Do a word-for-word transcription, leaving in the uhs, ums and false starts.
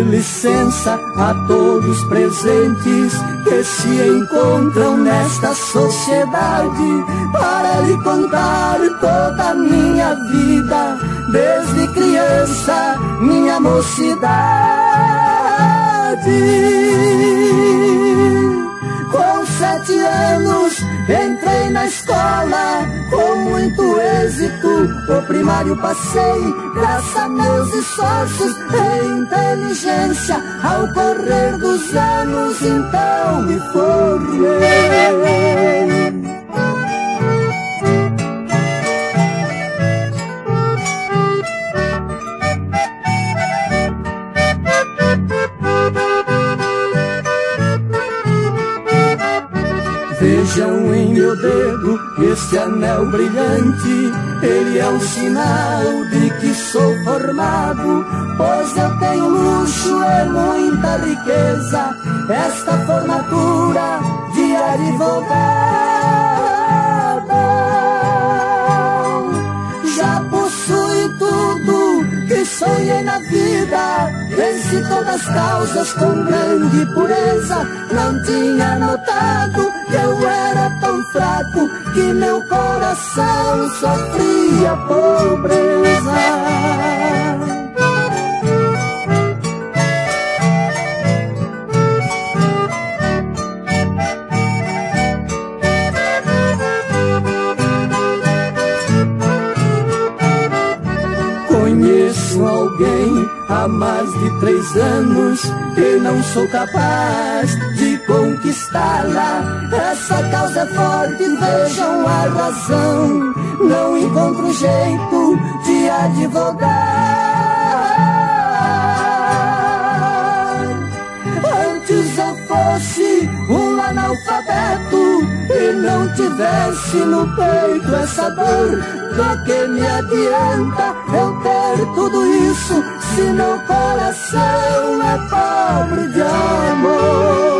pedir licença a todos presentes que se encontram nesta sociedade para lhe contar toda a minha vida, desde criança, minha mocidade. Com sete anos entrei na escola, com muito êxito o primário passei, graças a meus esforços e inteligência, ao correr dos anos então me formei. Vejam em meu dedo este anel brilhante, ele é um sinal de que sou formado, pois eu tenho luxo e muita riqueza, esta formatura de advogado. Já possui tudo que sonhei na vida, venci todas as causas com grande pureza, não tinha notado que eu era tão fraco que meu coração sofria pobreza. Conheço alguém há mais de três anos e não sou capaz de conquistá-la. Essa causa é forte, vejam a razão, não encontro jeito de advogar. Antes eu fosse um analfabeto e não tivesse no peito essa dor, do que me adianta eu ter tudo isso se meu coração é pobre de amor?